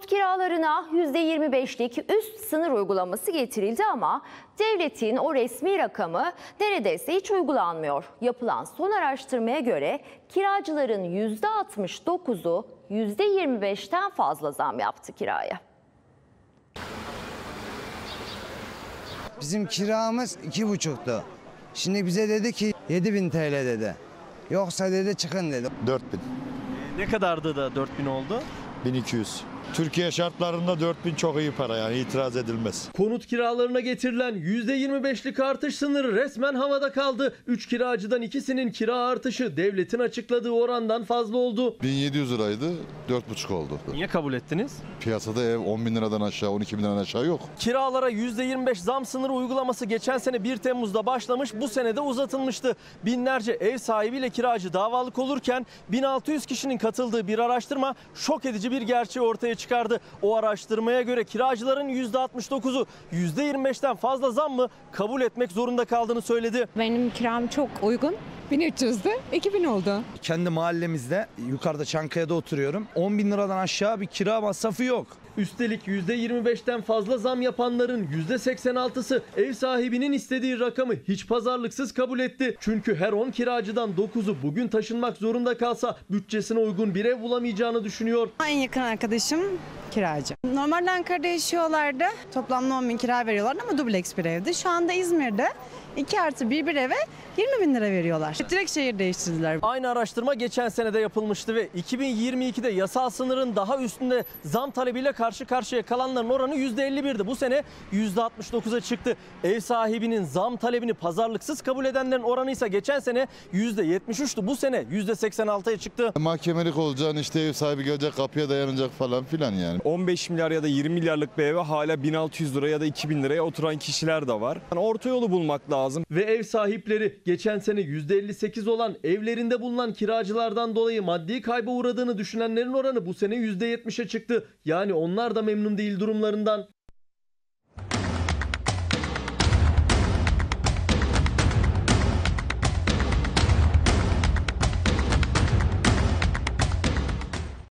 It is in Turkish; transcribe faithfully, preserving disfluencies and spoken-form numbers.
Konut kiralarına yüzde yirmi beşlik üst sınır uygulaması getirildi ama devletin o resmi rakamı neredeyse hiç uygulanmıyor. Yapılan son araştırmaya göre kiracıların yüzde altmış dokuzu yüzde yirmi beşten fazla zam yaptı kiraya. Bizim kiramız iki buçuktu. Şimdi bize dedi ki yedi bin T L dedi. Yoksa dedi çıkın dedi. dört bin. Ne kadardı da dört bin oldu? bin iki yüz. Türkiye şartlarında dört bin çok iyi para, yani itiraz edilmez. Konut kiralarına getirilen yüzde yirmi beşlik artış sınırı resmen havada kaldı. üç kiracıdan ikisinin kira artışı devletin açıkladığı orandan fazla oldu. bin yedi yüz liraydı, dört buçuk oldu. Niye kabul ettiniz? Piyasada ev on bin liradan aşağı, on iki bin liradan aşağı yok. Kiralara yüzde yirmi beş zam sınırı uygulaması geçen sene bir Temmuz'da başlamış, bu sene de uzatılmıştı. Binlerce ev sahibiyle kiracı davalık olurken bin altı yüz kişinin katıldığı bir araştırma şok edici bir gerçeği ortaya çıkardı. O araştırmaya göre kiracıların yüzde altmış dokuzu yüzde yirmi beşten fazla zam mı kabul etmek zorunda kaldığını söyledi. Benim kiram çok uygun. bin üç yüzdü, iki bin oldu. Kendi mahallemizde, yukarıda Çankaya'da oturuyorum. on bin liradan aşağı bir kira masrafı yok. Üstelik yüzde yirmi beşten fazla zam yapanların yüzde seksen altısı ev sahibinin istediği rakamı hiç pazarlıksız kabul etti. Çünkü her on kiracıdan dokuzu bugün taşınmak zorunda kalsa bütçesine uygun bir ev bulamayacağını düşünüyor. En yakın arkadaşım kiracı. Normalde Ankara'da yaşıyorlardı. Toplamda on bin kira veriyorlardı ama dubleks bir evdi. Şu anda İzmir'de iki artı bir bir eve yirmi bin lira veriyorlar. Direkt şehir değiştirdiler. Aynı araştırma geçen senede yapılmıştı ve iki bin yirmi ikide yasal sınırın daha üstünde zam talebiyle karşı karşıya kalanların oranı yüzde elli birdi. Bu sene yüzde altmış dokuza çıktı. Ev sahibinin zam talebini pazarlıksız kabul edenlerin oranı ise geçen sene yüzde yetmiş üçtü. Bu sene yüzde seksen altıya çıktı. Mahkemelik olacaksın, işte ev sahibi gelecek kapıya dayanacak falan filan yani. on beş milyar ya da yirmi milyarlık bir eve hala bin altı yüz lira ya da iki bin liraya oturan kişiler de var. Yani orta yolu bulmak lazım. Ve ev sahipleri geçen sene yüzde elli sekiz olan evlerinde bulunan kiracılardan dolayı maddi kayba uğradığını düşünenlerin oranı bu sene yüzde yetmişe çıktı. Yani onlar da memnun değil durumlarından.